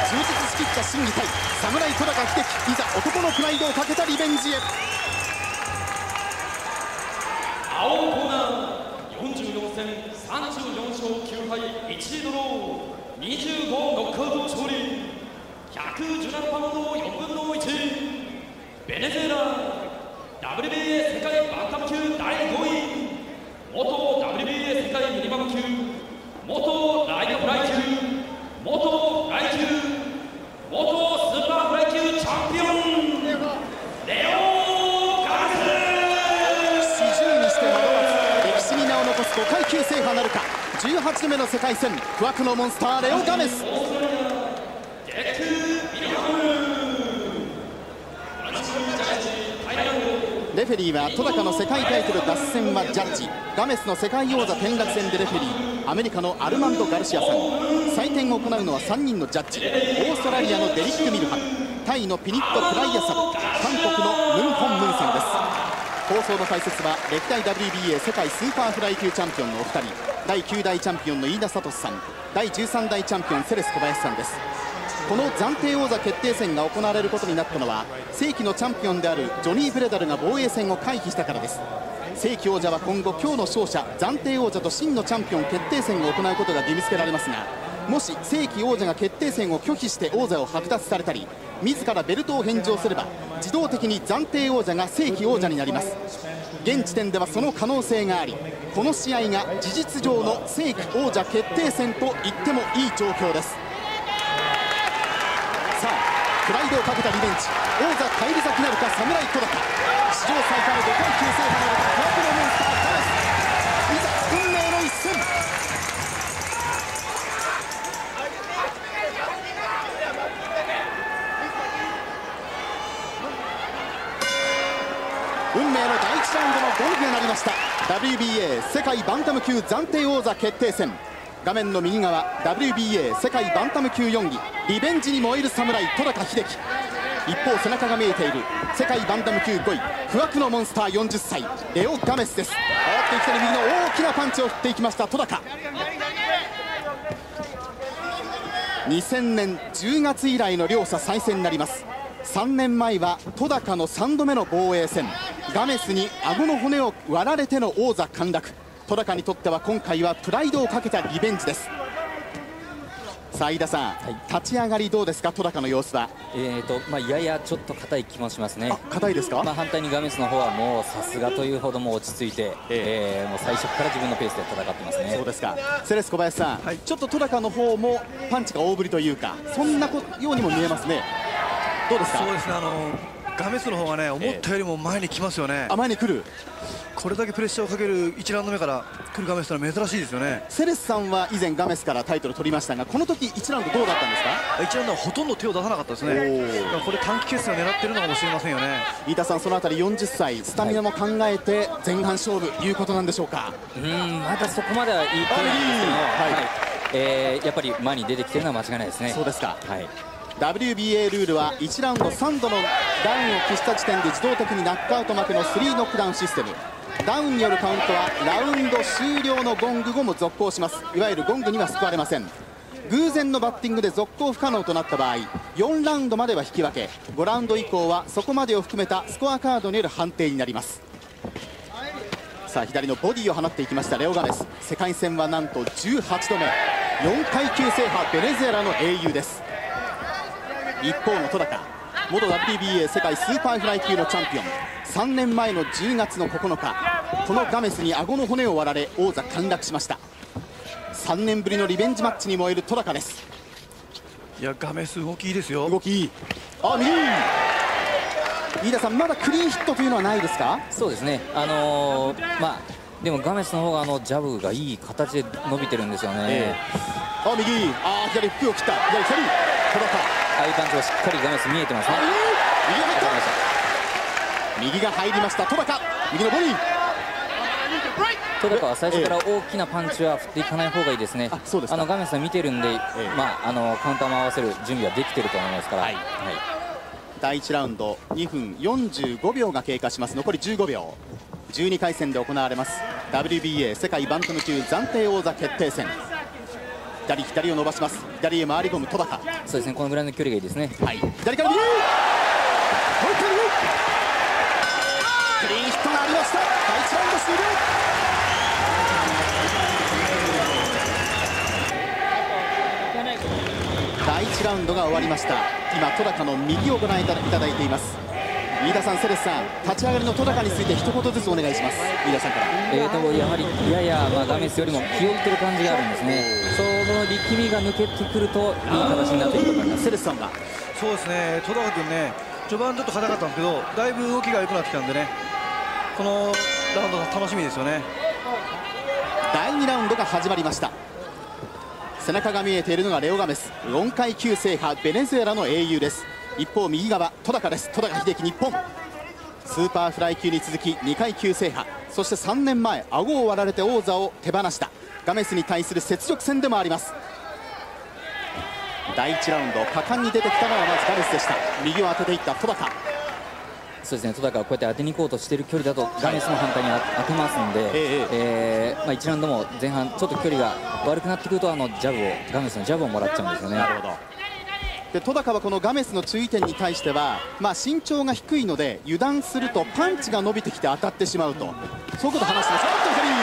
充実しきった心技体侍戸高秀樹、いざ男のプライドをかけたリベンジへ。 青コーナー44戦34勝9敗1ドロー25ノックアウト勝利、117パウンド4分の1、ベネズエラ WBA 世界バンタム級第5位、元 WBA 世界ミニマム級、元ライトフライ級、元フライ級、元スーパーフライ級チャンピオンレオ・ガメス。 40にして惑わず歴史に名を残す5階級制覇なるか。18度目の世界戦、不惑のモンスターレオ・ガメス。レフェリーは戸高の世界タイトル奪戦はジャッジ、ガメスの世界王座転落戦でレフェリーアメリカのアルマンド・ガルシアさん、採点を行うのは3人のジャッジ、オーストラリアのデリック・ミルハン、タイのピニット・プライヤサブ、韓国のムン・ホン・ムンさんです。放送の解説は歴代 WBA 世界スーパーフライ級チャンピオンのお二人、第9代チャンピオンの飯田聡さん、第13代チャンピオンセレス小林さんです。この暫定王座決定戦が行われることになったのは、正規のチャンピオンであるジョニー・ブレダルが防衛戦を回避したからです。正規王者は今後、今日の勝者暫定王者と真のチャンピオン決定戦を行うことが義務付けられますが、もし正規王者が決定戦を拒否して王座を剥奪されたり、自らベルトを返上すれば自動的に暫定王者が正規王者になります。現時点ではその可能性があり、この試合が事実上の正規王者決定戦と言ってもいい状況です。さあプライドをかけたリベンジ、王座返り咲きなるか侍戸高、史上最多の5階級制覇なるか不惑のモンスターガメス、いざ運命の一戦。運命の第1ラウンドのゴングが鳴りました。 WBA 世界バンタム級暫定王座決定戦、画面の右側 WBA 世界バンタム級4位リベンジに燃える侍戸高秀樹、一方背中が見えている世界バンタム級5位不惑のモンスター40歳レオ・ガメスです。上がっていきたり右の大きなパンチを振っていきました戸高。2000年10月以来の両者再戦になります。3年前は戸高の3度目の防衛戦、ガメスに顎の骨を割られての王座陥落。戸高にとっては今回はプライドをかけたリベンジです。さあ飯田さん、はい、立ち上がりどうですか戸高の様子は。 ややちょっと硬い気もしますね。 硬いですか。 反対にガメスの方はもうさすがというほども落ち着いて、もう最初から自分のペースで戦ってますね。 そうですか。セレス小林さん、はい、ちょっと戸高の方もパンチが大振りというかそんなようにも見えますね。どうですか。 そうですね、ガメスの方がね思ったよりも前に来ますよね。 前に来る。 これだけプレッシャーをかける1ラウンド目から来るガメスというのは珍しいですよね。 セレスさんは以前ガメスからタイトル取りましたが、この時1ラウンドどうだったんですか。 1ラウンドはほとんど手を出さなかったですね。これ短期決戦を狙っているのかもしれませんよね。 飯田さん、そのあたり40歳スタミナも考えて前半勝負いうことなんでしょうか。 まだそこまではいいと思うんですけど、やっぱり前に出てきてるのは間違いないですね。 そうですか。 はい。 WBA ルールは1ラウンド3度のダウンを喫した時点で自動的にナックアウト負けの3ノックダウンシステム。ダウンによるカウントはラウンド終了のゴング後も続行します。いわゆるゴングには救われません。偶然のバッティングで続行不可能となった場合、4ラウンドまでは引き分け、5ラウンド以降はそこまでを含めたスコアカードによる判定になります。さあ左のボディを放っていきましたレオ・ガメス、世界戦はなんと18度目、4階級制覇ベネズエラの英雄です。一方の戸高、元 WBA 世界スーパーフライ級のチャンピオン、3年前の10月の9日このガメスに顎の骨を割られ王座陥落しました。3年ぶりのリベンジマッチに燃える戸高です。 いやガメス動きいいですよ。 動きいい。右飯田さん、まだクリーンヒットというのはないですか。 そうですね、でもガメスの方がジャブがいい形で伸びてるんですよね。 右、左服を切った。左戸高、 ああいう感じはしっかりガメス見えてますね。 右が入りました戸高、右のボディ。 戸高は最初から大きなパンチは振っていかない方がいいですね。 そうですか。 ガメスは見てるんで、カウンターも合わせる準備はできてると思いますから、 第1ラウンド2分45秒が経過します。残り15秒、12回戦で行われます WBA 世界バンタム級暫定王座決定戦。 左を伸ばします。左へ回り込む戸高。 そうですね、このぐらいの距離がいいですね。 はい、左から右、もう一回右、クリーンヒットがありました。第1ラウンド終了。第1ラウンドが終わりました。今戸高の右をご覧いただいています。飯田さん、セレスさん、立ち上がりの戸高について一言ずつお願いします。飯田さんから。 やはりややガメスよりも気負ってる感じがあるんですね。その力みが抜けてくるといい形になっていくと思います。 セレスさんは。 そうですね、戸高君ね、序盤ちょっと硬かったんですけど、だいぶ動きが良くなってきたんでね、このラウンド楽しみですよね。 第2ラウンドが始まりました。背中が見えているのがレオ・ガメス、4階級制覇、ベネズエラの英雄です。一方右側、戸高です。戸高秀樹、日本スーパーフライ級に続き2階級制覇、そして3年前顎を割られて王座を手放したガメスに対する雪辱戦でもあります。第1ラウンド果敢に出てきたのはまずガメスでした。右を当てていった戸高。 そうですね、戸高はこうやって当てに行こうとしている距離だとガメスの反対に当てますので、1ラウンドも前半ちょっと距離が悪くなってくるとジャブをガメスのジャブをもらっちゃうんですよね。 なるほど。で戸高はこのガメスの注意点に対しては、身長が低いので油断するとパンチが伸びてきて当たってしまうと、そういうことを話してます。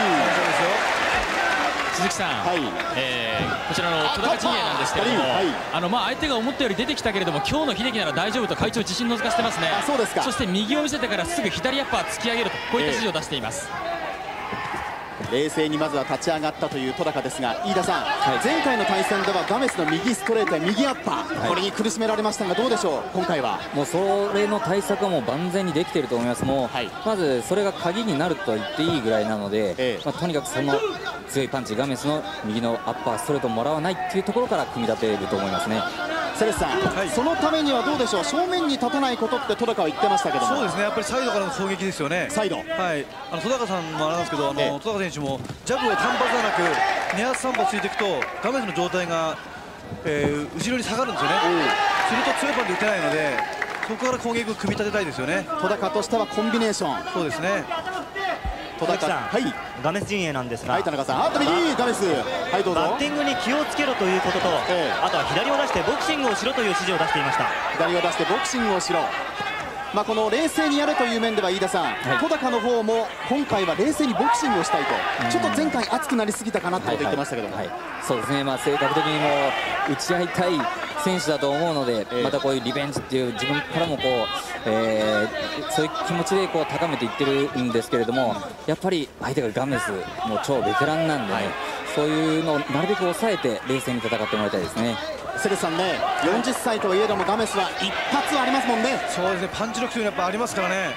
鈴木さん、 はい、 こちらの戸高陣営なんですけれども、相手が思ったより出てきたけれども、今日の秀樹なら大丈夫と会長自信のづかせてますね。 そうですか。 そして右を見せてからすぐ左アッパー突き上げると、こういった指示を出しています。 冷静にまずは立ち上がったという戸高ですが、飯田さん、前回の対戦ではガメスの右ストレートや右アッパー、これに苦しめられましたがどうでしょう、今回は。 もうそれの対策はもう万全にできていると思います。もう、まずそれが鍵になると言っていいぐらいなので、とにかくその強いパンチ、ガメスの右のアッパーストレートをもらわないっていうところから組み立てると思いますね。 セレスさん、そのためにはどうでしょう、正面に立たないことって戸高は言ってましたけども。 そうですね、やっぱりサイドからの攻撃ですよね。 サイド、 はい、戸高さんもあれなんですけど、戸高選手もジャブを単発ではなく2発3発ついていくとガメスの状態が、後ろに下がるんですよね。すると強いパンで打てないので、そこから攻撃を組み立てたいですよね。 戸高としてはコンビネーション。 そうですね。 戸高さん、はい、 ガメス陣営なんですが、 はい、田中さん、右ガメス、はい、どうぞ。 バッティングに気をつけろということと、あとは左を出してボクシングをしろという指示を出していました。 左を出してボクシングをしろ、この冷静にやるという面では飯田さん、戸高の方も今回は冷静にボクシングをしたいと、ちょっと前回熱くなりすぎたかなってこと言ってましたけども、 そうですね、性格的にも打ち合いたい選手だと思うので、またこういうリベンジっていう自分からもそういう気持ちで高めていってるんですけれども、やっぱり相手がガメスもう超ベテランなんでね、そういうのをなるべく抑えて冷静に戦ってもらいたいですね。 セレスさんね、40歳といえどもガメスは一発はありますもんね。 そうですね、パンチ力というのはやっぱありますからね。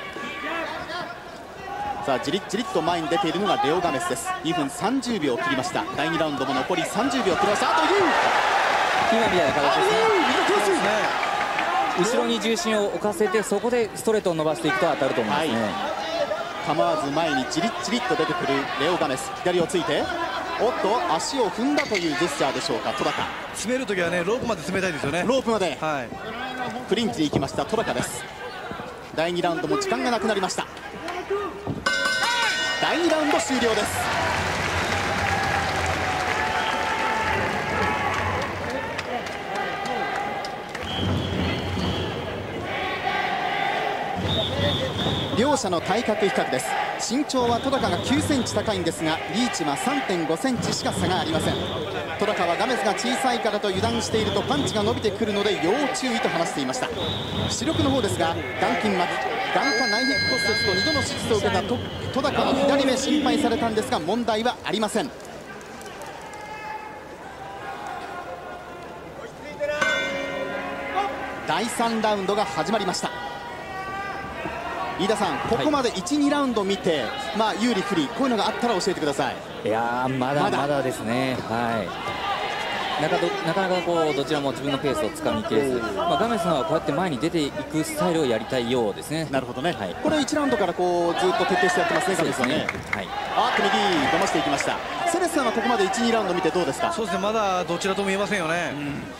さあじりっじりっと前に出ているのがレオ・ガメスです。2分30秒切りました。第2ラウンドも残り30秒切りました。あと今みたいな形ですね。後ろに重心を置かせて、そこでストレートを伸ばしていくと当たると思いますね。 構わず前にじりっじりっと出てくるレオ・ガメス、左をついて、おっと足を踏んだというジェスチャーでしょうか。戸高、 詰めるときはね、ロープまで詰めたいですよね。 ロープまで、 はい、 クリンチに行きました戸高です。第2ラウンドも時間がなくなりました。第2ラウンド終了です。両者の体格比較です。身長は戸高が9センチ高いんですが、リーチは 3.5 センチしか差がありません。戸高はガメスが小さいからと油断しているとパンチが伸びてくるので要注意と話していました。視力の方ですが、眼筋膜、眼下内壁骨折と2度の手術を受けた戸高の左目心配されたんですが問題はありません。第3ラウンドが始まりました。飯田さん、ここまで 1、2ラウンド見て、有利不利、こういうのがあったら教えてください。 いやー、まだですね。なかなかどちらも自分のペースをつかみきれず、ガメスのはこうやって前に出ていくスタイルをやりたいようですね。 なるほどね、これ1ラウンドからずっと徹底してやってますね、ガメスはね。右、騙していきました。セレスさんはここまで 1、2ラウンド見てどうですか。 そうですね、まだどちらとも言えませんよね。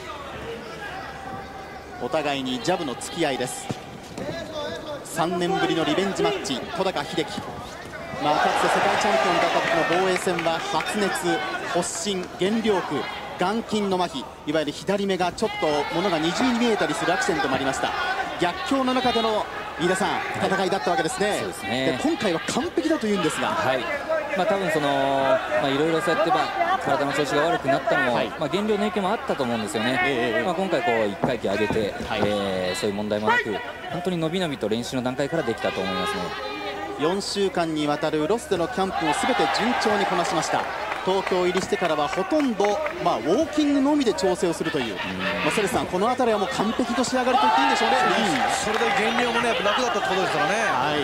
お互いにジャブの付き合いです。3年ぶりのリベンジマッチ、戸高秀樹、かつて世界チャンピオンだった時の防衛戦は発熱、発疹、原料区、 眼筋の麻痺、いわゆる左目がちょっと物が二重に見えたりするアクシデントもありました。逆境の中での飯田さん、戦いだったわけですね。 そうですね。 で今回は完璧だというんですが、 はい、多分いろいろそうやって体の調子が悪くなったのも、減量の影響もあったと思うんですよね。今回1階級上げて、そういう問題もなく、本当に伸び伸びと練習の段階からできたと思いますね。 4週間にわたるロスでのキャンプをすべて順調にこなしました。東京入りしてからはほとんど、ウォーキングのみで調整をするという、セレスさん、この辺りはもう完璧と仕上がりと言っていいんでしょうね。 それだけ減量もね、やっぱ楽だったってことですからね。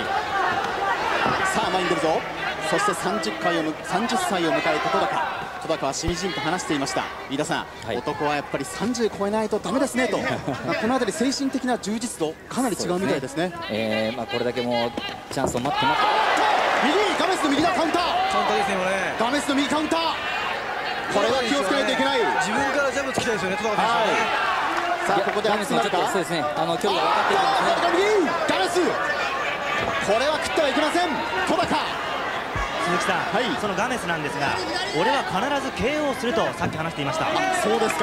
さあ前に出るぞ。そして30歳を迎えた戸高はしみじみと話していました。飯田さん、男はやっぱり30超えないとダメですねとこの辺り精神的な充実度かなり違うみたいですね。 これだけもうチャンスを待って右、ガメスの右だ、カウンターですね。今ね、 ガメスの右カウンター、これは気をつけないといけない。 自分からジャブつきたいですよね、戸高選手はね。 さあここでガメスのちょっとそうですね、距離が分かっているんですね。 ガメス、これは食ってはいけません。戸高、 鈴木さん、そのガメスなんですが、俺は必ず KO するとさっき話していました。 そうですか。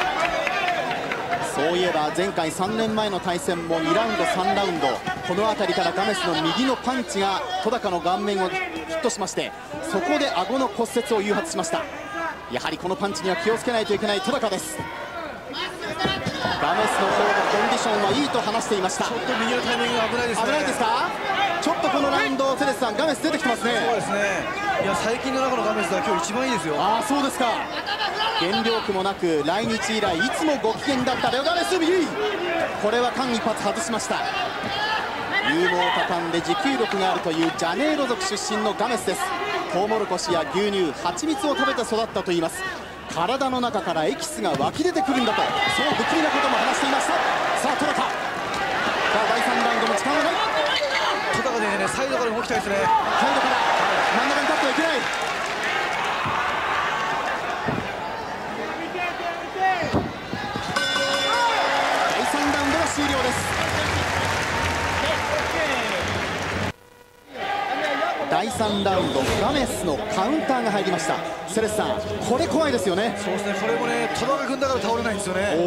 そういえば前回3年前の対戦も2ラウンド3ラウンド、この辺りからガメスの右のパンチが戸高の顔面をヒットしまして、そこで顎の骨折を誘発しました。やはりこのパンチには気をつけないといけない戸高です。ガメスの方のコンディションはいいと話していました。 ちょっと右のタイミングが危ないですね。 危ないですか。ちょっとこのラウンド、セレスさん、ガメス出てきてますね。 そうですね。いや、最近の中のガメスは今日一番いいですよ。 そうですか。減量区もなく来日以来いつもご機嫌だったレオガメス、右、これは間一髪外しました。勇猛果敢で持久力があるというジャネイロ族出身のガメスです。トウモロコシや牛乳、蜂蜜を食べて育ったといいます。体の中からエキスが湧き出てくるんだと、そう不気味なことも話していました。さあ戸高、さあ第3ラウンドも時間がない。 戸高でね、サイドから動きたいですね。 サイドから真ん中に立ってはいけない。第3ラウンドが終了です。第3ラウンド、ガメスのカウンターが入りました。セレスさん、これ怖いですよね。 そうですね、これもね、戸高君だから倒れないんですよね。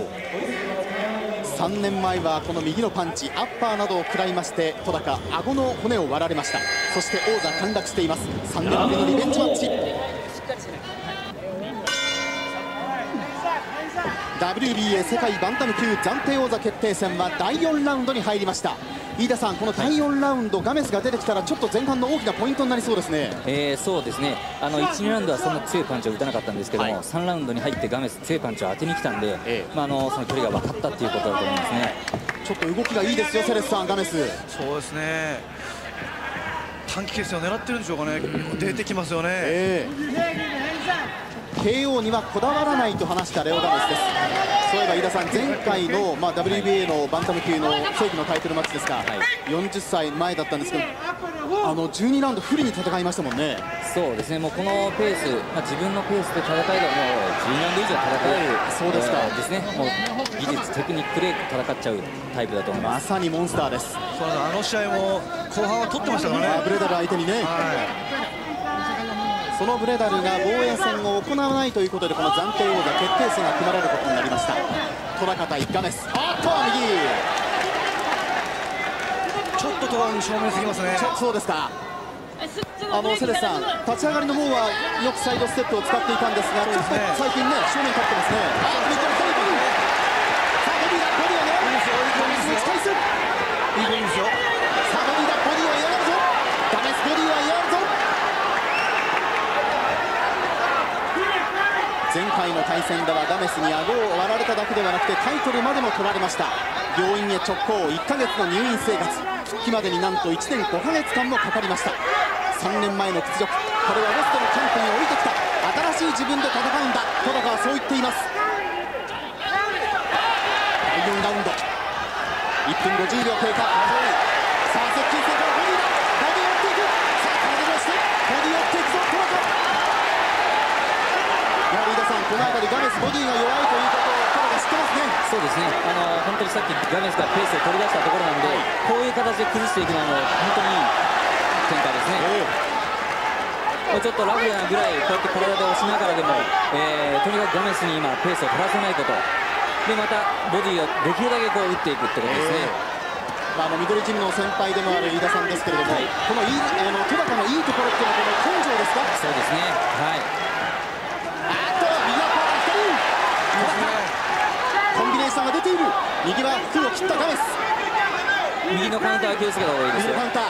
3年前はこの右のパンチ、アッパーなどを食らいまして、戸高、顎の骨を割られました。そして王座陥落しています。3年ぶりのリベンジマッチ。WBA 世界バンタム級暫定王座決定戦は第4ラウンドに入りました。飯田さん、この第4ラウンド、ガメスが出てきたらちょっと前半の大きなポイントになりそうですね。 そうですね、1、2ラウンドはそんな強いパンチを打たなかったんですけども、3ラウンドに入ってガメス強いパンチを当てに来たんで、その距離が分かったっていうことだと思いますね。 ちょっと動きがいいですよ、セレスさん、ガメス。 そうですね、短期決戦を狙ってるんでしょうかね。出てきますよね。 KO にはこだわらないと話したレオガメスです。そういえば飯田さん、前回の、WBA のバンタム級の正規のタイトルマッチですが、40歳前だったんですけど、12ラウンド不利に戦いましたもんね。 そうですね、もうこのペース、自分のペースで戦えばもう12ラウンド以上戦える、 そうですか、 ですね、もう技術、テクニックで戦っちゃうタイプだと思います。 まさにモンスターです。 そうです、あの試合も後半は取ってましたからね、 ブレダル相手にね。そのブレダルが防衛戦を行わないということで、この暫定王座決定戦が組まれることになりました。戸高対ガメス、右、 ちょっと戸高に正面すぎますね。 そうですか。セレスさん、立ち上がりの方はよくサイドステップを使っていたんですが、ちょっと最近ね、正面に立ってますね。 いいボディですよ。 さあボディだ、ボディは嫌がるぞ。ガメスボディは嫌がるぞ。前回の対戦ではガメスに顎を割られただけではなくてタイトルまでも取られました。病院へ直行、1ヶ月の入院生活、復帰までになんと1年5ヶ月間もかかりました。3年前の屈辱、これはロストのキャンプに降りてきた新しい自分で戦うんだ、戸高はそう言っています。第4ラウンド、1分50秒経過。さあ接近戦からボディだ、ボディを追っていく。さあ体をしてボディを追っていくぞ戸高。やはり飯田さん、この辺りガメスボディが弱いということを戸高知ってますね。 そうですね、本当にさっきガメスがペースを取り出したところなんで、こういう形で崩していくのはもう本当にいい展開ですね。 ちょっとラフなぐらいこうやって体で押しながらでも、とにかくガメスに今ペースを取らせないことで、またボディをできるだけこう打っていくってことですね。 ミドルジムの先輩でもある飯田さんですけれども、この戸高のいいところっていうのはこの根性ですか。 そうですね。はい。 コンビネーションが出ている。右は服を切ったガメス。 右のカウンターは気をつけた方がいいですよ。 右のカウンター。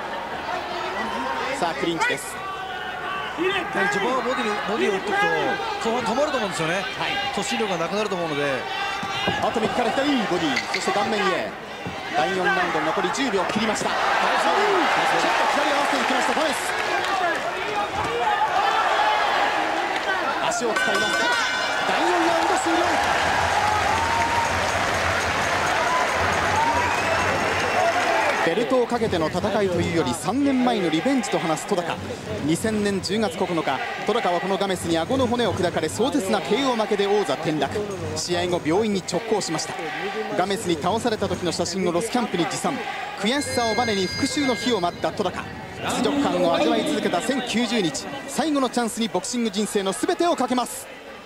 さあクリンチです。 自分はボディを打っていくと後半止まると思うんですよね。突進力がなくなると思うので、 あと右から左ボディ、そして顔面へ。第4ラウンド残り10秒切りました。ちょっと左合わせていきましたガメス。足を使います。第4ラウンド終了。ベルトをかけての戦いというより3年前のリベンジと話す戸高。2000年10月9日、戸高はこのガメスに顎の骨を砕かれ壮絶な KO 負けで王座転落。試合後病院に直行しました。ガメスに倒された時の写真をロスキャンプに持参。悔しさをバネに復讐の日を待った戸高。屈辱感を味わい続けた1090日、最後のチャンスにボクシング人生の全てをかけます。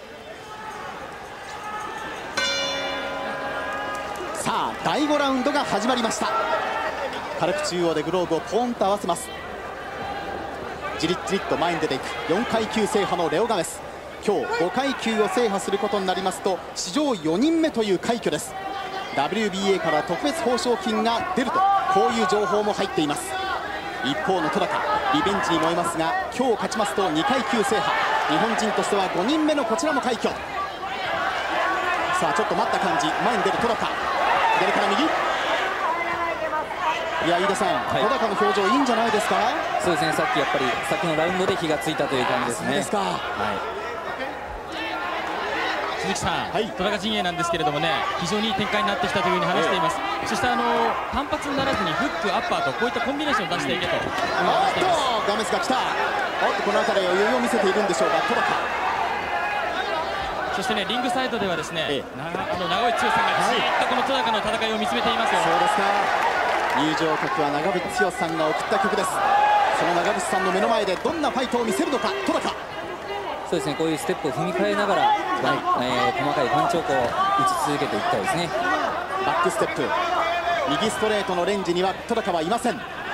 さあ第5ラウンドが始まりました。軽く中央でグローブをポーンと合わせます。じりっじりっと前に出ていく4階級制覇のレオ・ガメス。今日5階級を制覇することになりますと史上4人目という快挙です。 WBA から特別報奨金が出るとこういう情報も入っています。一方の戸高、リベンジに燃えますが今日勝ちますと2階級制覇、日本人としては5人目のこちらも快挙。さあちょっと待った感じ、前に出る戸高、左から右。いや飯田さん、戸高の表情いいんじゃないですか。 そうですね、さっきやっぱり先のラウンドで火がついたという感じですね。 そうですか。 鈴木さん、戸高陣営なんですけれどもね、非常にいい展開になってきたというふうに話しています。そして単発にならずにフック、アッパーとこういったコンビネーションを出していけと話しています。 ガメスが来た。この辺りは余裕を見せているんでしょうか戸高。 そしてね、リングサイドではですね、長尾剛さんがじっとこの戸高の戦いを見つめていますよ。 そうですか。入場曲は長渕剛さんが送った曲です。その長渕さんの目の前でどんなファイトを見せるのか戸高。 そうですね、こういうステップを踏み替えながら、細かいパンチをこう打ち続けていきたいですね。 バックステップ、右ストレートのレンジには戸高はいません。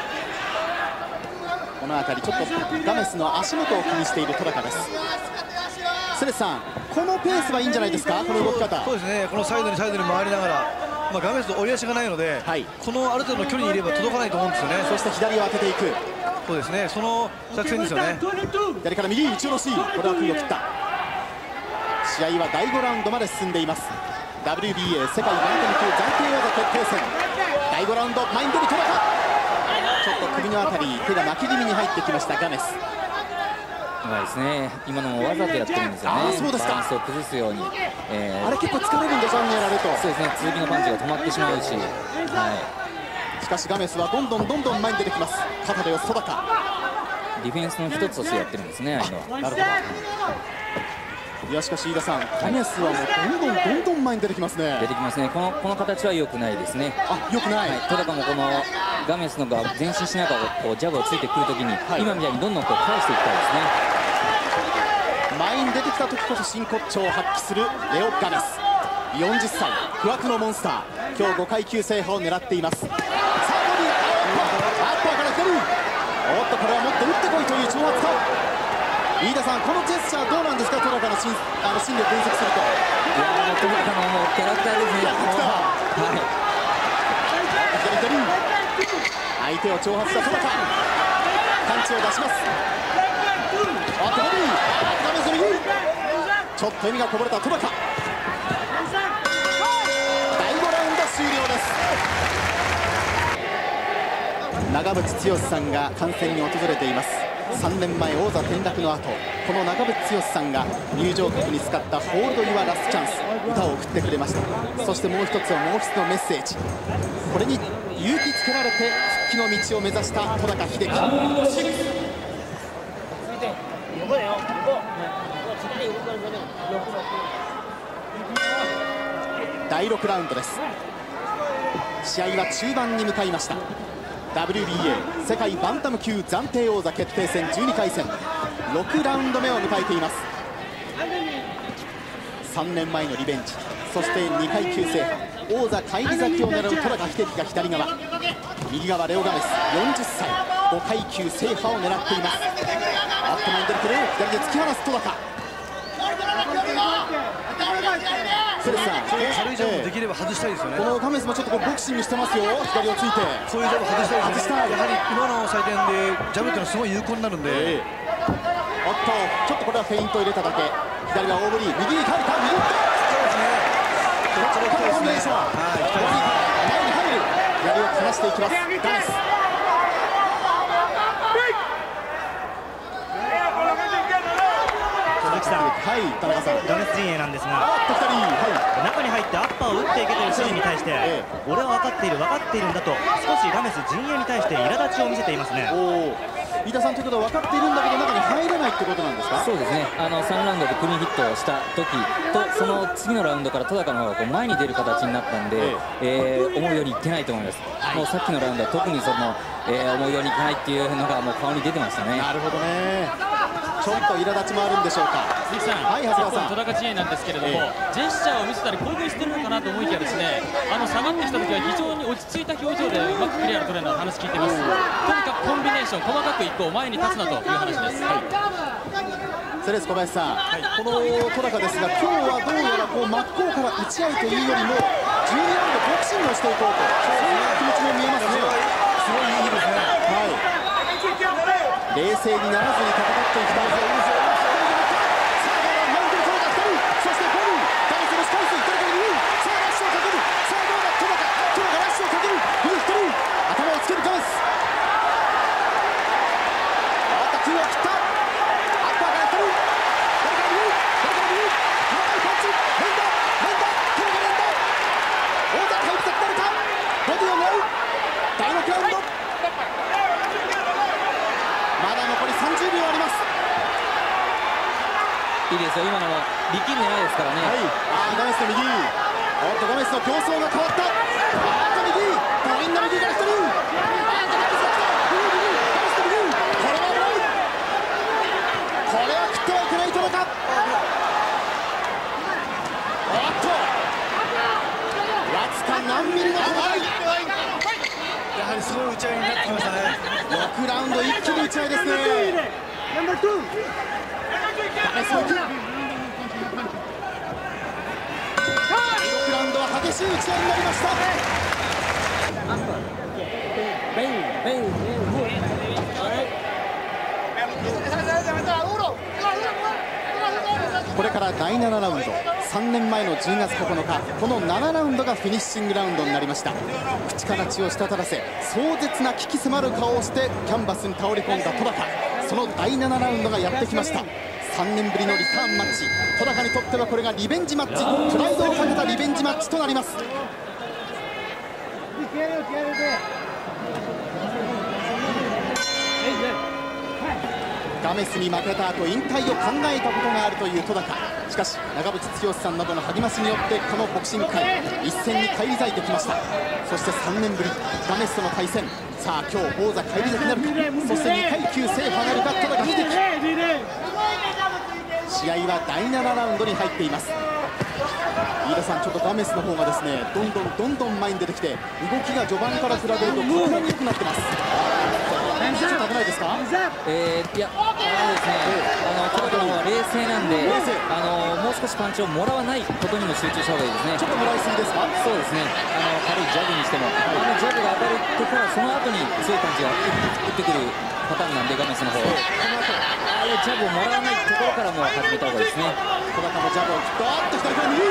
この辺りちょっとガメスの足元を気にしている戸高です。セレスさん、このペースはいいんじゃないですか、この動き方。 そうですね、このサイドにサイドに回りながら、ガメスと追い足がないので、このある程度の距離にいれば届かないと思うんですよね。 そして左を当てていく。 そうですね、その作戦ですよね。 左から右打ち下ろし、これは首を切った。試合は第5ラウンドまで進んでいます。 WBA 世界バンタム級暫定王座決定戦第5ラウンド、前に出る戸高。ちょっと首のあたり手が巻き気味に入ってきましたガメス。 ですね、今のもわざとやってるんですよね。 そうですか。 バランスを崩すように、 あれ結構疲れるんでしょうね、やられると。 そうですね、続きのパンチが止まってしまうし、 しかしガメスはどんどん前に出てきます。肩で押す戸高。 ディフェンスの一つとしてやってるんですね、あれは。 なるほど。いやしかし飯田さん、ガメスはもうどんどん前に出てきますね。 出てきますね。この形は良くないですね。 良くない。 戸高もこのガメスのが前進しながらこうジャブをついてくるときに、今みたいにどんどんこう返していきたいですね。 前に出てきた時こそ真骨頂を発揮するレオ・ガメス。40歳、不惑のモンスター。今日5階級制覇を狙っています。さあボディ、アッパーから左。これはもっと打ってこいという挑発か。飯田さん、このジェスチャーどうなんですか、戸高の心理を分析すると。 いやー、戸高のもうキャラクターですね。 相手を挑発した戸高、パンチを出します。ちょっと笑みがこぼれた戸高。第5ラウンド終了です。長渕剛さんが観戦に訪れています。3年前王座転落の後、この長渕剛さんが入場曲に使った「ホールド・ユア・ラスト・チャンス」歌を送ってくれました。そしてもう一つはもう一つのメッセージ、これに勇気づけられて復帰の道を目指した戸高秀樹。第6ラウンドです。試合は中盤に向かいました。 WBA 世界バンタム級暫定王座決定戦12回戦、 6ラウンド目を迎えています。3年前のリベンジ、そして2階級制覇、王座返り咲きを狙う戸高秀樹が左側、右側レオガメス40歳、5階級制覇を狙っています。あっと前に出るけど左で突き放す戸高。セレスさん、 そういう軽いジャブもできれば外したいですよね。 このガメスもちょっとボクシングしてますよ、左をついて。 そういうジャブ外したいですね。やはり今の採点でジャブっていうのはすごい有効になるんで、 おっとちょっとこれはフェイントを入れただけ。左が大振り、右に返った、右打った。 そうですね。こっちのコンビネーション、 前に入る、左を離していきますガメス。 鈴木さん、 はい、田中さん、 ガメス陣営なんですが、中に入ってアッパーを打っていけという指示に対して、俺は分かっている、分かっているんだと、少しガメス陣営に対して苛立ちを見せていますね。 飯田さん、ということは分かっているんだけど中に入れないってことなんですか？ そうですね、3ラウンドでクリーンヒットをした時と、その次のラウンドから戸高の方がこう前に出る形になったんで、思うようにいってないと思います。もうさっきのラウンドは特に思うようにいかないっていうのがもう顔に出てましたね。 なるほどね、ちょっと苛立ちもあるんでしょうか。 鈴木さん、 はい、長谷川さん、 戸高陣営なんですけれども、ジェスチャーを見せたり興奮してるのかなと思いきやですね、下がってきた時は非常に落ち着いた表情でうまくクリアが取れるな話聞いています。とにかくコンビネーション細かく1個前に立つなという話です。 セレス小林さん、この戸高ですが、今日はどうやらこう真っ向から打ち合うというよりも12ラウンドボクシングをしていこうと、そういう気持ちも見えますね。 すごいいいですね。 冷静にならずに戦っていきたい。 いいですよ、今のは力んでないですからね。 ガメスの右、おっとガメスの競争が変わった。右、みんな右から1人。これは食ってはいけない戸高。おっとわずか何ミリの戦い。 やはりすごい打ち合いになってきましたね。 6ラウンド一気に打ち合いですね。ガメスの6ラウンドは激しい打ち合いになりました。これから第7ラウンド、3年前の10月9日、この7ラウンドがフィニッシングラウンドになりました。口から血を滴らせ、壮絶な鬼気迫る顔をしてキャンバスに倒れ込んだ戸高。その第7ラウンドがやってきました。3年ぶりのリターンマッチ、戸高にとってはこれがリベンジマッチ、プライドをかけたリベンジマッチとなります。ガメスに負けた後、引退を考えたことがあるという戸高。しかし長渕剛さんなどの励ましによってこのボクシング界一戦に返り咲いてきました。そして3年ぶりガメスとの対戦、さあ今日王座返り咲きなるか、そして2階級制覇なるか戸高秀樹。試合は第7ラウンドに入っています。飯田さん、ちょっとガメスの方がですね、どんどん前に出てきて、動きが序盤から比べると格段に良くなってます。ちょっと危ないですか？ いや、ですね、戸高の方は冷静なんで、もう少しパンチをもらわないことにも集中した方がいいですね。 ちょっともらいすぎですか？ そうですね、軽いジャブにしても、ジャブが当たるところはその後に強いパンチが打ってくるパターンなんで、ガメスの方はああいうジャブをもらわないところからも始めた方がいいですね。 戸高もジャブをドーッと左から右、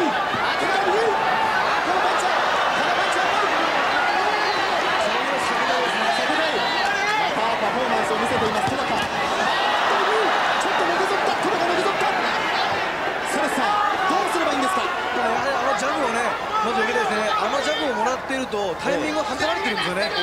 パフォーマンスを見せています戸高。ちょっとのけぞった、戸高のけぞった。セレスさん、どうすればいいんですか？ やはりジャブをね、まず受けたいですね。ジャブをもらっているとタイミングを測られてるんですよね。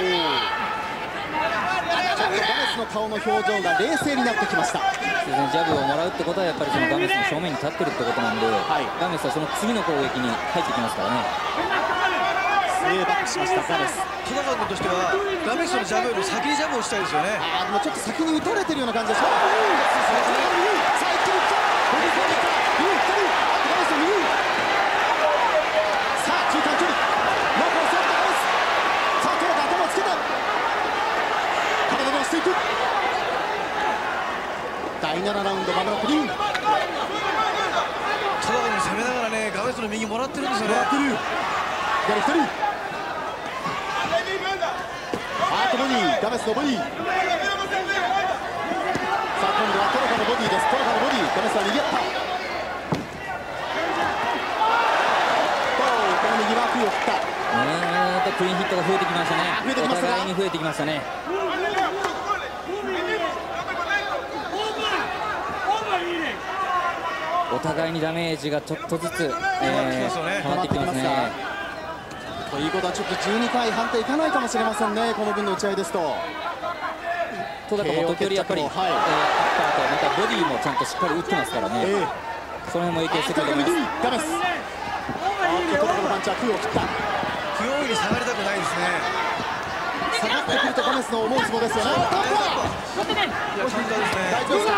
ちょっとガメスの顔の表情が冷静になってきました。 ジャブをもらうってことはやっぱりそのガメスの正面に立ってるってことなんで、ガメスはその次の攻撃に入ってきますからね。 バックしましたガメス。 戸高君としてはガメスのジャブより先にジャブをしたいですよね。 でもちょっと先に打たれてるような感じでしょ。さあ一気に来た。ガメスの右。さあ中間距離。ノックを背負ったガメス。さあ戸高頭をつけた。体で押していく。第7ラウンドまでのクリーン。 戸高君攻めながらねガメスの右もらってるんですよね。 左1人。ボディガメスのボディ。さあ今度はトロカのボディです。トロカのボディガメスは右やった。この右マークを振った。 クリーンヒットが増えてきましたね。 増えてきました。 お互いに増えてきましたね。お互いにダメージがちょっとずつ変わってきてますね。 ということはちょっと12回判定いかないかもしれませんね、この分の打ち合いですと。 戸高も時折やっぱり、アッパーとまたボディもちゃんとしっかり打ってますからね、その辺も影響してくると思います。 ガメス、戸高のパンチは空を切った。 不用意に下がりたくないですね。 下がってくるとガメスの思うツボですよね。 いや、簡単ですね。 大丈夫ですか。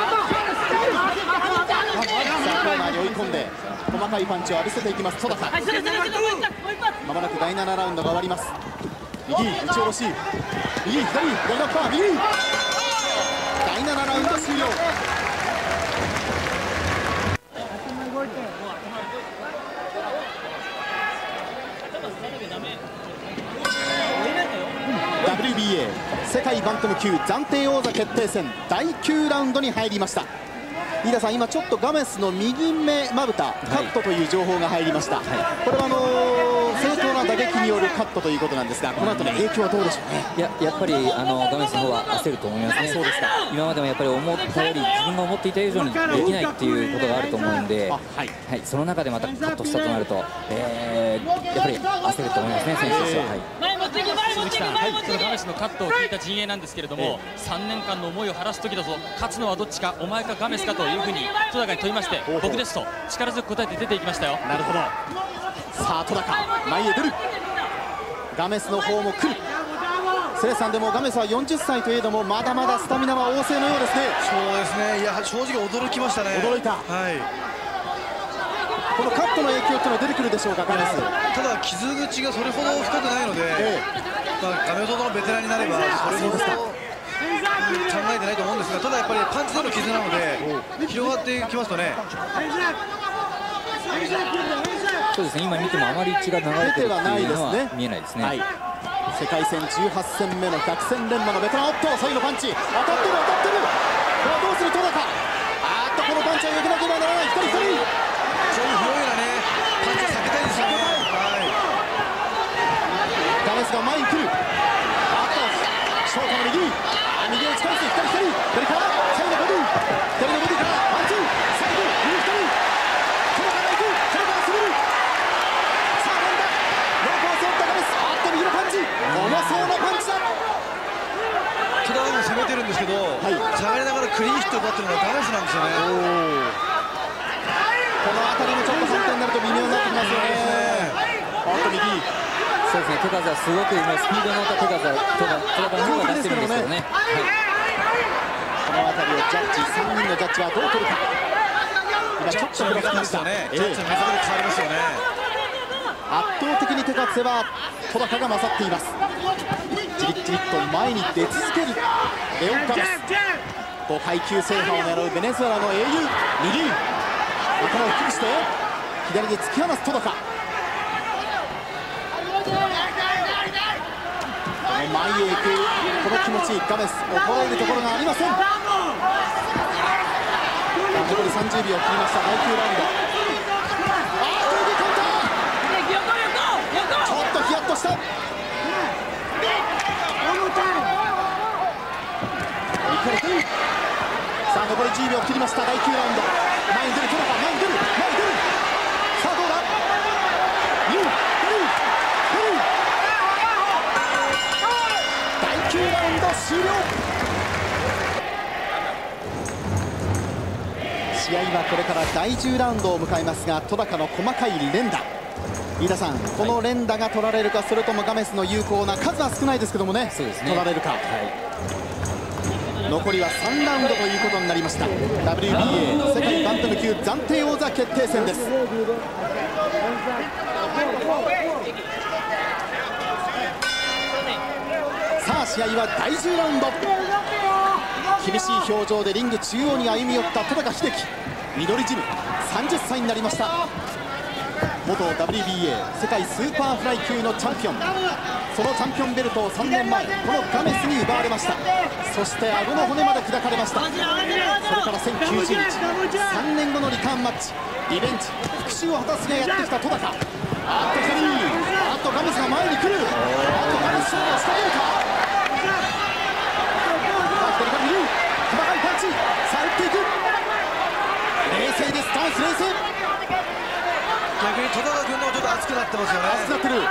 さあコーナーに追い込んで細かいパンチを浴びせていきます戸高。まもなく第7ラウンドが終わります。右打ち下ろし、右左左バッパー右。第7ラウンド終了。WBA 世界バンタム級暫定王座決定戦第9ラウンドに入りました。飯田さん、今ちょっとガメスの右目まぶたカットという情報が入りました、これは正当な打撃によるカットということなんですが、この後の影響はどうでしょうね。 やっぱりガメスの方は焦ると思いますね。そうですか。今までもやっぱり思ったより自分が思っていた以上にできないっていうことがあると思うんで、その中でまたカットしたとなると、やっぱり焦ると思いますね、選手としては。 鈴木さん、そのガメスのカットを聞いた陣営なんですけれども、3年間の思いを晴らす時だぞ、勝つのはどっちか、お前かガメスかというふうに戸高に問いまして、僕ですと力強く答えて出ていきましたよ。 なるほど。さあ戸高前へ出る。ガメスの方も来る。セイさん、でもガメスは40歳といえどもまだまだスタミナは旺盛のようですね。 そうですね、いや正直驚きましたね。 驚いた。このカットの影響というのは出てくるでしょうか、ガメス。 ただ傷口がそれほど深くないので、ガメスほどのベテランになればそれほど考えてないと思うんですが、ただやっぱりパンチでの傷なので広がってきますとね。 そうですね、今見てもあまり血が流れてるっていうのは見えないですね。 世界戦18戦目の百戦錬磨のベテラン。おっと左右のパンチ当たってる当たってる。これはどうする戸高。このパンチはよけなければならない。左左そういう不用意なねパンチを避けたいですよね。 ガメスが前に来る。ショートの右右を打ち返す。左左左から左のボディ左のボディからワンツー最後右左戸高が行く。戸高が滑る。さあなんだロープを背負ったガメス。右のパンチ重そうなパンチだ。 戸高も攻めてるんですけど、下がりながらクリーンヒットを奪ってるのがガメスなんですよね。 この辺りもちょっと判定になると微妙になってきますよね。右。 そうですね、手数はすごく今スピードの乗った手数は戸高の方が出してるんですけどね。 この辺りをジャッジ3人のジャッジはどう取るか。今ちょっとぶらつきましたね。 ジャッジの目覚めで変わりますよね。 圧倒的に手数は戸高が勝っています。じりっじりっと前に出続けるレオン・ガメス。5階級制覇を狙うベネズエラの英雄。右頭を低くして左で突き放す戸高。前へ行くこの気持ちガメス衰えるところがありません。残り30秒を切りました第9ラウンド。ちょっとヒヤッとした。追いかれている。さあ残り10秒を切りました第9ラウンド。前に出る戸高、前に出る前に出る。さあどうだ。第9ラウンド終了。試合はこれから第10ラウンドを迎えますが、戸高の細かい連打飯田さん、この連打が取られるか、それともガメスの有効な数は少ないですけどもね、 そうですね、 取られるか、残りは3ラウンドということになりました。 WBA 世界バンタム級暫定王座決定戦です。さあ試合は第10ラウンド。厳しい表情でリング中央に歩み寄った戸高秀樹、緑ジム、30歳になりました。元 WBA 世界スーパーフライ級のチャンピオン、そのチャンピオンベルトを3年前このガメスに奪われました。そして顎の骨まで砕かれました。それから1090日、3年後のリターンマッチ、リベンジ復讐を果たすにやってきた戸高。左、ガメスが前に来る。ガメス勝負を仕掛けるか。左から見る細かいパンチ、さあ打っていく。冷静です、ダンス冷静。 逆に戸高君のちょっと熱くなってますよね。 熱くなってる。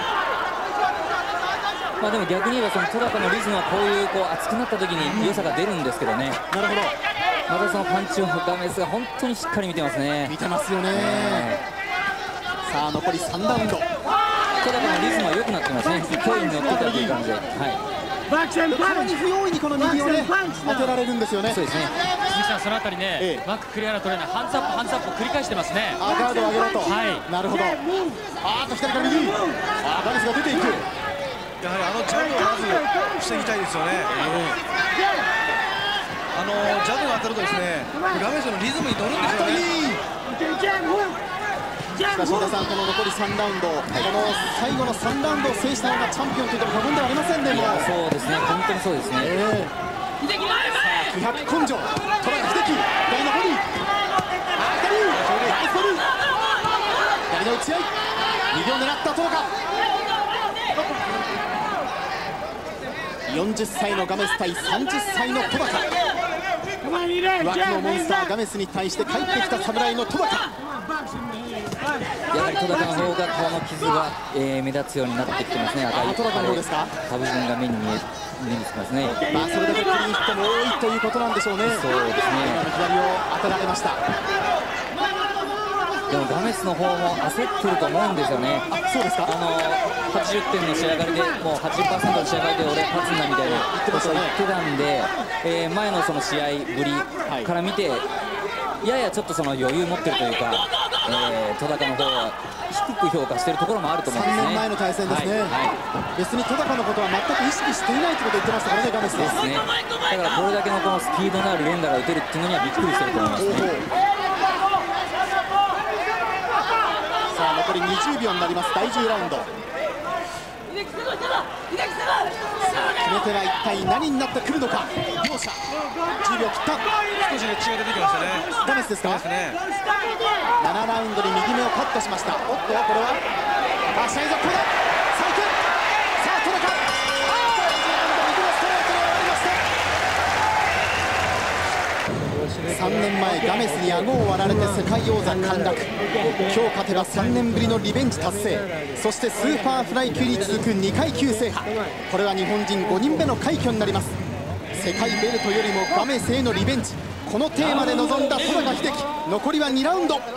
まあでも逆に言えばその戸高のリズムはこういう熱くなった時に良さが出るんですけどね。 なるほど。 またそのパンチをガメスが本当にしっかり見てますね。 見てますよね。さあ残り3ラウンド。 戸高のリズムは良くなってますね。勢いに乗ってたという感じで、 たまに不用意にこの右をね当てられるんですよね。 そうですね。 鈴木さん、そのあたりね、マック・クリアラトレーナー、ハンズアップ、ハンズアップを繰り返してますね。 ガードを上げろと。なるほど。左から右。ガメスが出ていく。 やはりジャブをまず防ぎたいですよね。ジャブが当たるとですね、ガメスのリズムに乗るんですよね。 しかし小田さん、この残り3ラウンド、この最後の3ラウンドを制したのがチャンピオンといっても過言ではありませんね。もうそうですね、本当にそうですね。 気迫根性、戸高秀樹、左のボディ、左の打ち合い、右を狙った戸高。40歳のガメス対30歳の戸高。枠のモンスターガメスに対して帰ってきた侍の戸高。 やはり戸高の方が顔の傷が、目立つようになってきてますね。赤い戸高の方ですか。 下部分が目につきますね。 それだけクリーンヒットも多いということなんでしょうね。 そうですね。 左を当てられました。 でもガメスの方も焦ってると思うんですよね。 そうですか。 80点の仕上がりでもう 80% の仕上がりで俺勝つんだみたいなことを言ってたんで、前のその試合ぶりから見て、ややちょっとその余裕持ってるというか、戸高の方は低く評価しているところもあると思うんですね。 3年前の対戦ですね。別に戸高のことは全く意識していないということを言ってましたからね、ガメスですね。だからこれだけのこのスピードのある連打が打てるっていうのにはびっくりしてると思いますね。 さあ残り20秒になります。第10ラウンド。さあ決め手は一体何になってくるのか。両者10秒切った。 少しね血が出てきましたね。 ガメスですか。 ですね。 7ラウンドに右目をカットしました。おっとこれはシャイザップだ。さあ行く。さあ戸高。3年前ガメスに顎を割られて世界王座陥落。今日勝てば3年ぶりのリベンジ達成。そしてスーパーフライ級に続く2階級制覇。これは日本人5人目の快挙になります。世界ベルトよりもガメスへのリベンジ、このテーマで臨んだ戸高秀樹。残りは2ラウンド。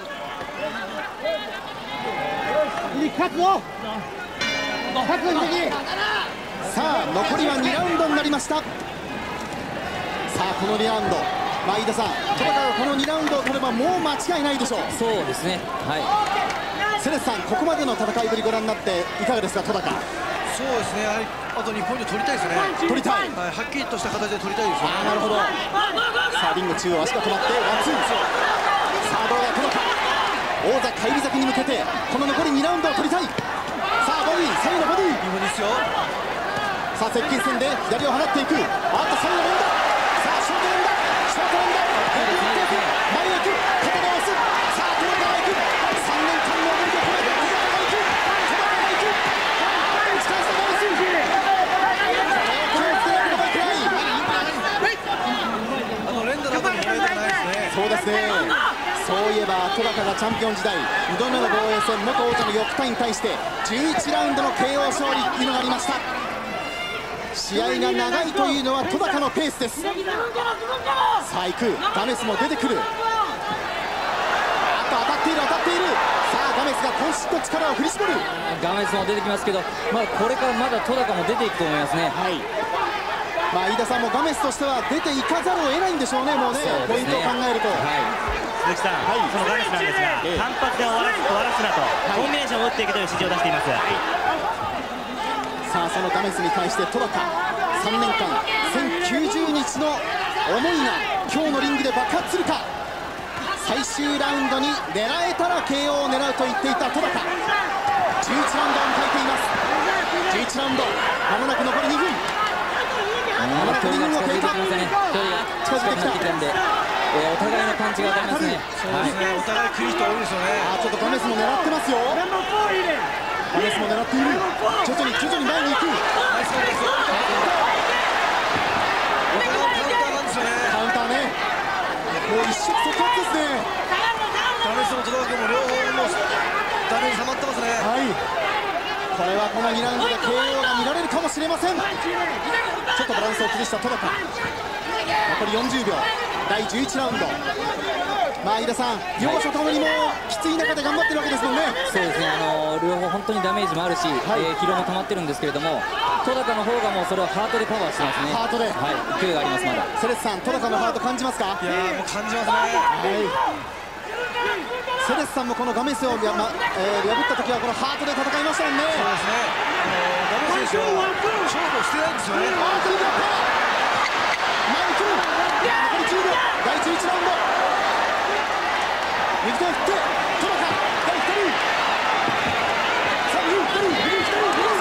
さあ残りは2ラウンドになりました。さあこの2ラウンド、飯田さん、戸高がこの2ラウンドを取ればもう間違いないでしょう。 そうですね。 セレスさん、ここまでの戦いぶりご覧になっていかがですか。戸高。 そうですね。やはりあと2ポイント取りたいですね。 取りたい。 はっきりとした形で取りたいですよね。 なるほど。さあリング中央、足が止まってワンツー。さあどうだ戸高。王座返り咲きに向けてこの残り2ラウンドを取りたい。さあボディ、左右のボディ。 いいボディですよ。 さあ接近戦で左を放っていく。あと左右の連打。さあショート連打、ショート連打。前へ行く、肩で押す。さあ戸高が行く。3年間の思いでこれ戸高が行く。戸高が行く。打ち返したガメス。 連打だともらいたくないですね。 そうですね。そういえば戸高がチャンピオン時代2度目の防衛戦、元王者の横田に対して11ラウンドの KO 勝利というのがありました。試合が長いというのは戸高のペースです。さあ行く。ガメスも出てくる。あと当たっている。さあガガメスが渾身の力を振り絞る。 ガメスも出てきますけど、これからまだ戸高も出ていくと思いますね。 はい、飯田さんもガメスとしては出ていかざるを得ないんでしょうね、もうね、ポイントを考えると。 鈴木さん、そのガメスなんですが、単発で終わらすなと、コンビネーションを打っていけという指示を出しています。 さあそのガメスに対して戸高、3年間1090日の思いが今日のリングで爆発するか。最終ラウンドに狙えたら KO を狙うと言っていた戸高、11ラウンドを迎えています。11ラウンド、まもなく残り2分。まもなく2分を経過。 近づいてきたんで、お互いのパンチが当たりますね。 お互いクリヒット多いですよね。 ちょっとガメスも狙ってますよ。ガメスも狙っている。徐々に徐々に前に行く。カウンターね、もう一触即発ですね。 ガメスも戸高君も両方もダメージ溜まってますね。 はい、これはこの2ラウンドで KO が見られるかもしれません。ちょっとバランスを崩した戸高。残り40秒、第11ラウンド。飯田さん、両者ともにもきつい中で頑張ってるわけですもんね。 そうですね、両方本当にダメージもあるし、疲労も溜まってるんですけれども、戸高の方がもうそれをハートでカバーしてますね。 ハートで、 勢いがあります。まだセレスさん、戸高のハート感じますか？ いやもう感じますね。 セレスさんもこのガメスを破った時はこのハートで戦いましたもんね。 そうですね、ガメス選手は勝負をしてないんですよね。 前に来る。残り10秒、第11ラウンド。右手を振って戸高、第2人。さあ右2人、右2人、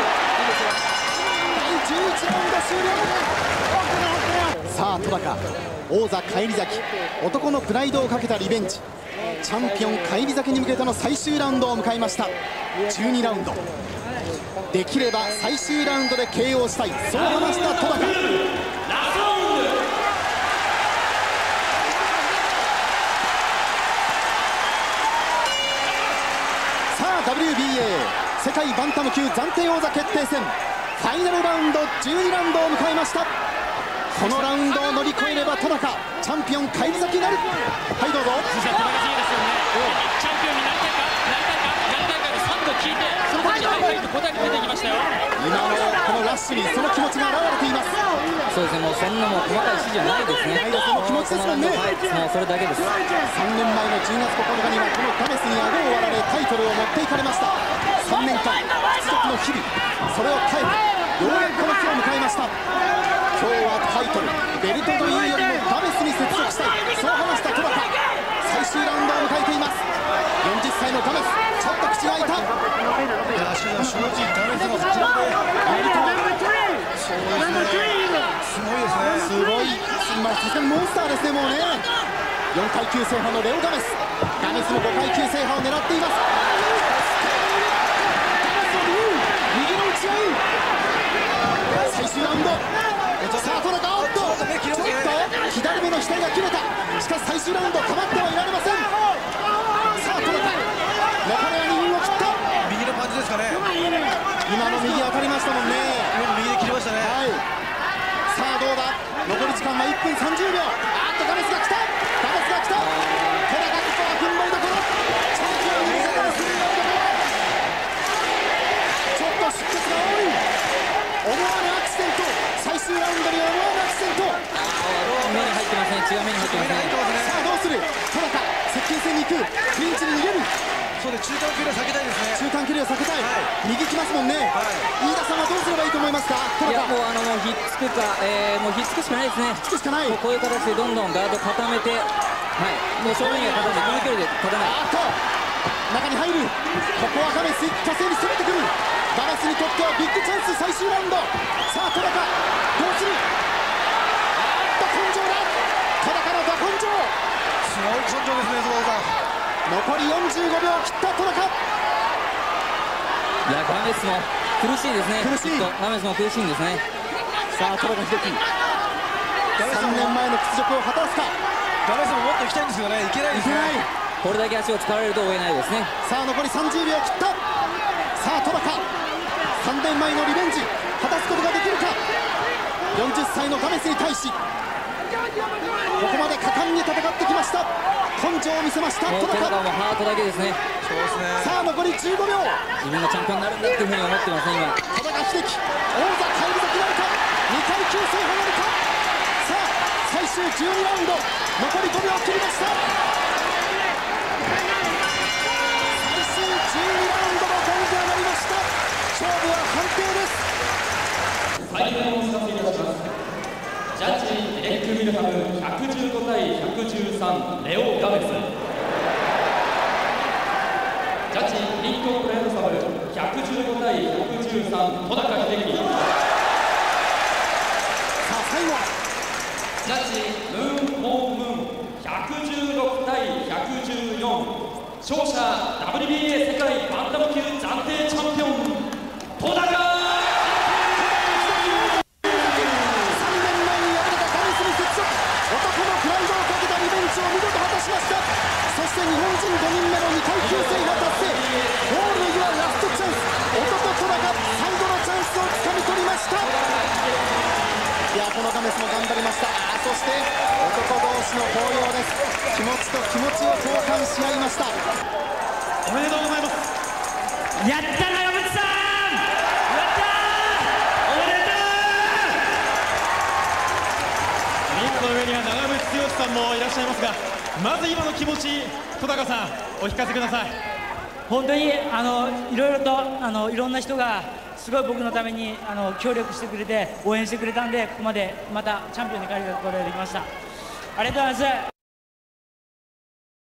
第11ラウンド終了。さあ戸高、王座返り咲き、男のプライドをかけたリベンジ、チャンピオン返り咲きに向けての最終ラウンドを迎えました。12ラウンド、できれば最終ラウンドで KO したい、そう話した戸高。WBA 世界バンタム級暫定王座決定戦ファイナルラウンド12ラウンドを迎えました。このラウンドを乗り越えれば戸高チャンピオン返り咲きになる。はいどうぞ。 チャンピオンになりたいか、前大会で3度聞いて、その時にはいはいと答えが出てきましたよ。 今のこのラッシュにその気持ちが表れています。 そうですね、もうそんなもう細かい指示はないですね。 その気持ちですもんね。 もうそれだけです。 3年前の10月9日にはこのガメスに顎を割られタイトルを持っていかれました。3年間屈辱の日々、それを耐えてようやくこの日を迎えました。今日はタイトルベルトというよりもガメスに接続したい、そう話した戸高。最終ラウンドを迎えています。40歳のガメス、ちょっと口が開いた。 いや正直ガメスのこちらでベルト、 そうですね、すごいですね。 すごい、さすがにモンスターですね。もうね、4階級制覇のレオ・ガメス、ガメスも5階級制覇を狙っています。右の打ち合い、最終ラウンド。さあ戸高、おっとちょっと左目の額が切れた。しかし最終ラウンド構ってはいられません。さあ戸高、残りは2分を切った。 右のパンチですかね。 今の右当たりましたもんね。 右で切りましたね。 はい、さあどうだ、残り時間は1分30秒。ガメスが来た、ガメスが来た。戸高、ここは踏ん張りどころ。チャンピオンに見せたらすぐのところ。ちょっと出血が多い。思わぬアクシデント、最終ラウンドに思わぬアクシデント。 目に入ってますね、血が目に入ってますね。 さあどうする、戸高、接近戦に行く、クリンチに逃げる。 そうで中間距離は避けたいですね。 中間距離を避けたい、右来ますもんね。飯田さんはどうすればいいと思いますか？ いやもうもうひっつくか、もうひっつくしかないですね。 ひっつくしかない。 こういう形でどんどんガード固めて、もう正面には立たない、この距離で立たない。 中に入る。ここはガメス一過性に攻めてくる。ガメスにとってはビッグチャンス、最終ラウンド。さあ戸高、どうする。根性だ、戸高のど根性。 すごい根性ですね、戸高さん。 残り45秒切った戸高。 いやガメスも苦しいですね。 苦しい、 ガメスも苦しいんですね。 さあ戸高秀樹、3年前の屈辱を果たすか。 ガメスももっと行きたいんですけどね、行けないですね。 これだけ足を使われると追えないですね。 さあ残り30秒切った。さあ戸高、3年前のリベンジ果たすことができるか。40歳のガメスに対しここまで果敢に戦ってきました。根性を見せました戸高。 もうハートだけですね。 さあ残り15秒。 自分がチャンピオンになるんだっていうふうに思ってますね今。 田中秀樹、王座返り咲きなるか、2階級制覇なるか。さあ最終12ラウンド、残り5秒切りました。最終12ラウンドのゴングが鳴りました。勝負は判定です。 採点をさせていただきます。ジャッジエレック・ミルハム115対113レオ・ガメス。ジャッジリンコ・プレードサブ115対113戸高秀樹。 さあ最後、 ジャッジムーン・モー・ムーン116対114。勝者 WBA 世界バンタム級暫定チャンピオン戸高。 そして日本人5人目の2階級制覇達成。ゴールイヤーラストチャンス、男戸高最後のチャンスをつかみ取りました。いやこのガメスも頑張りました。そして男同士の抱擁です。気持ちと気持ちを交換し合いました。 おめでとうございます。やった長渕さん、やったー、おめでとう。リンクの上には長渕剛さんもいらっしゃいますが、まず今の気持ち、戸高さんお聞かせください。 本当にいろいろといろんな人がすごい僕のために協力してくれて応援してくれたんで、ここまでまたチャンピオンに帰ることができました。ありがとうございます。